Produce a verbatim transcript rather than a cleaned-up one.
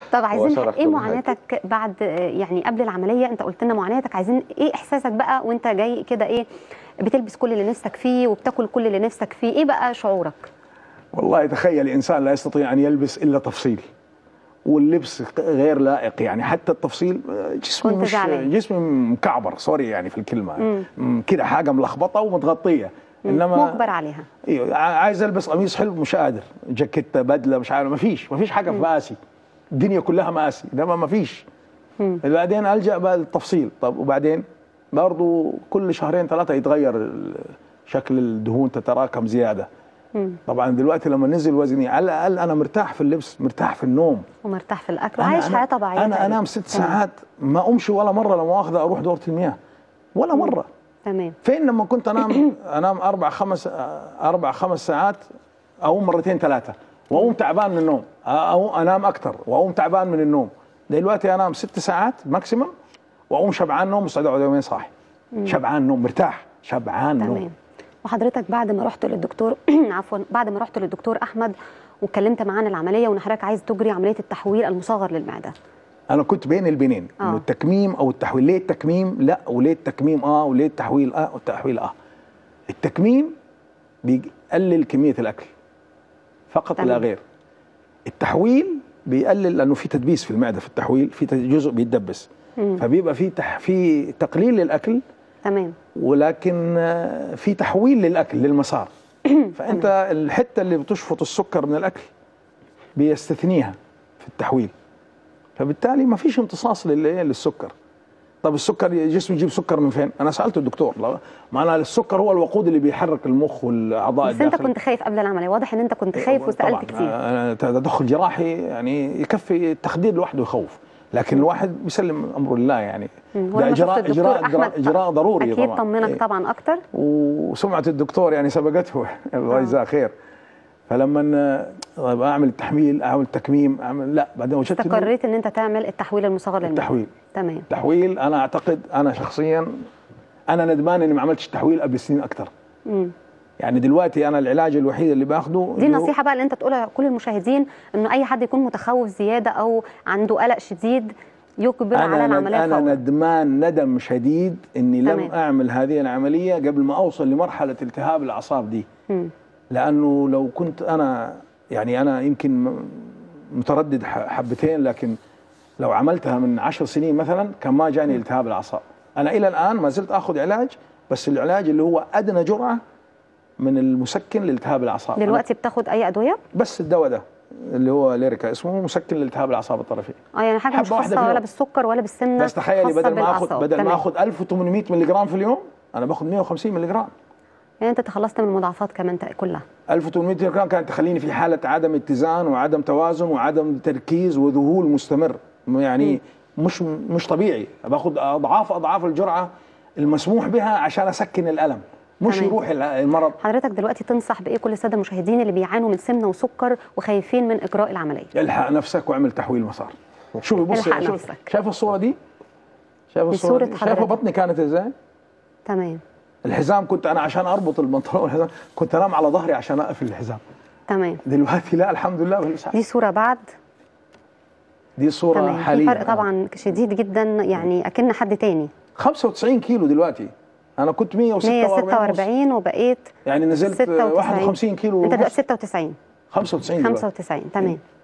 طب عايزين ايه معاناتك بعد يعني قبل العمليه؟ انت قلت لنا معاناتك، عايزين ايه احساسك بقى وانت جاي كده، ايه بتلبس كل اللي نفسك فيه وبتاكل كل اللي نفسك فيه، ايه بقى شعورك؟ والله تخيل انسان لا يستطيع ان يلبس الا تفصيل، واللبس غير لائق، يعني حتى التفصيل جسمي مش جسمي مكعبر، سوري يعني في الكلمه، كده حاجه ملخبطه ومتغطيه، انما مجبر عليها. ايوه عايز البس قميص حلو مش قادر، جاكيته بدله مش عارف، ما فيش ما فيش حاجه في مقاسي، الدنيا كلها مقاسي، انما ما فيش. بعدين الجا بقى للتفصيل، طب وبعدين برضه كل شهرين ثلاثه يتغير شكل الدهون، تتراكم زياده. مم. طبعا دلوقتي لما نزل وزني على الاقل انا مرتاح في اللبس، مرتاح في النوم، ومرتاح في الاكل، وعايش حياه طبيعيه. انا انام ست ساعات ما امشي ولا مره لما مؤاخذه اروح دوره المياه ولا مم. مره. تمام. فين لما كنت انام انام اربع خمس اربع خمس ساعات، اقوم مرتين ثلاثه واقوم تعبان من النوم، او انام اكثر واقوم تعبان من النوم. دلوقتي انام ست ساعات ماكسيمم واقوم شبعان نوم، مستعد اقعد يومين صاحي، شبعان نوم، مرتاح، شبعان تمام. نوم. وحضرتك بعد ما رحت للدكتور عفوا بعد ما رحت للدكتور احمد واتكلمت معاه عن العمليه وان حضرتك عايز تجري عمليه التحويل المصغر للمعده، انا كنت بين البنين، انه التكميم او التحويل. ليه التكميم لا، وليه التكميم اه، وليه التحويل اه، والتحويل اه. التكميم بيقلل كميه الاكل فقط لا غير. التحويل بيقلل لانه في تدبيس في المعده، في التحويل في جزء بيتدبس، مم. فبيبقى في تح في تقليل للاكل، تمام، ولكن في تحويل للاكل للمسار. فانت الحته اللي بتشفط السكر من الاكل بيستثنيها في التحويل، فبالتالي ما فيش امتصاص للسكر. طب السكر جسمي يجيب سكر من فين؟ انا سالت الدكتور، معناها السكر هو الوقود اللي بيحرك المخ والاعضاء الداخليه. بس انت كنت خايف قبل العمليه، واضح ان انت كنت خايف وسالت كتير. طبعا تدخل جراحي يعني يكفي التخدير لوحده يخوف، لكن م. الواحد بيسلم امره لله يعني. ده اجراء اجراء اجراء ضروري اكيد طبعا. طمنك طبعا اكتر، وسمعه الدكتور يعني سبقته الله يجزاه خير. فلما اعمل التحميل، اعمل التكميم، اعمل لا بعدين وجدت استقريت ان انت تعمل التحويل المصغر للمعده. التحويل تمام. التحويل انا اعتقد، انا شخصيا انا ندمان اني ما عملتش التحويل قبل سنين اكثر. امم يعني دلوقتي انا العلاج الوحيد اللي باخده، دي النصيحه بقى اللي انت تقولها لكل المشاهدين، انه اي حد يكون متخوف زياده او عنده قلق شديد يجبر على العمليه انا فورا. ندمان ندم شديد اني تمام. لم اعمل هذه العمليه قبل ما اوصل لمرحله التهاب الاعصاب دي. امم لانه لو كنت انا يعني انا يمكن متردد حبتين، لكن لو عملتها من عشر سنين مثلا كان ما جاني التهاب الاعصاب. انا الى الان ما زلت اخذ علاج، بس العلاج اللي هو ادنى جرعه من المسكن لالتهاب الاعصاب. دلوقتي بتاخد اي ادويه؟ بس الدواء ده اللي هو ليريكا اسمه مسكن لالتهاب الاعصاب الطرفيه. اه يعني حاجه مش خاصه ولا بالسكر ولا بالسمنه، بس تخيلي بدل ما اخذ بدل ما اخذ ألف وثمانمئة مللي جرام في اليوم انا باخذ مئة وخمسين مللي جرام. يعني انت تخلصت من المضاعفات كمان كلها. ألف وثمانمئة مللي جرام كانت تخليني في حاله عدم اتزان وعدم توازن وعدم تركيز وذهول مستمر، يعني م. مش مش طبيعي. باخذ اضعاف اضعاف الجرعه المسموح بها عشان اسكن الالم، مش تمام. يروح المرض. حضرتك دلوقتي تنصح بايه كل الساده المشاهدين اللي بيعانوا من سمنه وسكر وخايفين من اجراء العمليه؟ الحق نفسك واعمل تحويل مسار. شوفي بصي شوف شايفه الصوره دي؟ شايفه الصوره دي؟ شايفه بطني كانت ازاي؟ تمام. الحزام كنت انا عشان اربط البنطلون والحزام كنت انام على ظهري عشان اقفل الحزام. تمام. دلوقتي لا الحمد لله. دي صوره بعد، دي صوره تمام. حاليا في فرق طبعا شديد جدا، يعني اكن حد تاني. خمسة وتسعين كيلو دلوقتي، انا كنت مئة وستة وأربعين وبقيت يعني نزلت واحد وخمسين كيلو. انت دلوقتي ستة وتسعين. خمسة وتسعين خمسة وتسعين تمام.